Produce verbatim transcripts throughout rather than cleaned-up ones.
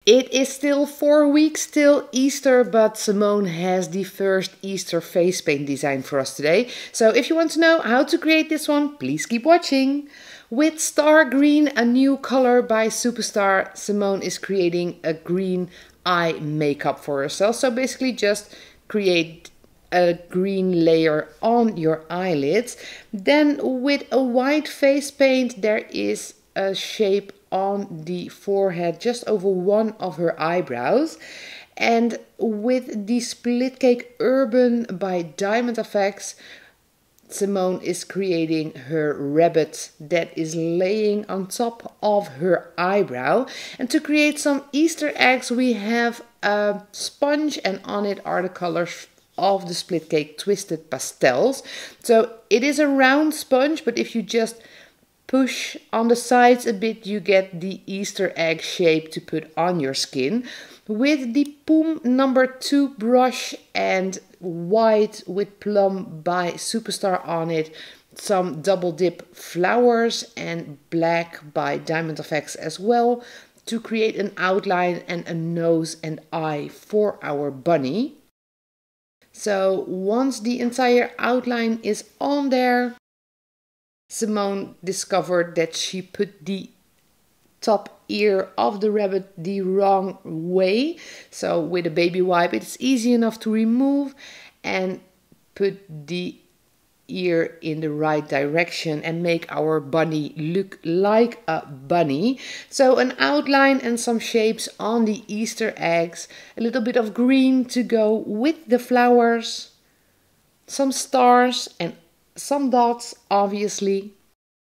It is still four weeks till Easter, but Simone has the first Easter face paint design for us today. So if you want to know how to create this one, please keep watching. With Star Green, a new color by Superstar, Simone is creating a green eye makeup for herself. So basically just create a green layer on your eyelids. Then with a white face paint, there is a shape on the forehead just over one of her eyebrows. And with the Split Cake Urban by Diamond Effects, Simone is creating her rabbit that is laying on top of her eyebrow. And to create some Easter eggs, we have a sponge, and on it are the colors of the Split Cake Twisted Pastels. So it is a round sponge, but if you just push on the sides a bit, you get the Easter egg shape to put on your skin. With the Poom number two brush and white with plum by Superstar on it, some double dip flowers and black by Diamond Effects as well, to create an outline and a nose and eye for our bunny. So once the entire outline is on there, Simone discovered that she put the top ear of the rabbit the wrong way. So with a baby wipe, it's easy enough to remove and put the ear in the right direction and make our bunny look like a bunny. So an outline and some shapes on the Easter eggs, a little bit of green to go with the flowers, some stars and some dots, obviously.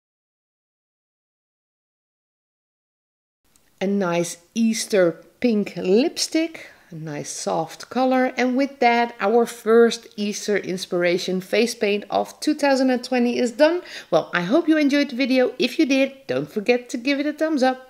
A nice Easter pink lipstick, a nice soft color. And with that, our first Easter inspiration face paint of two thousand twenty is done. Well, I hope you enjoyed the video. If you did, don't forget to give it a thumbs up.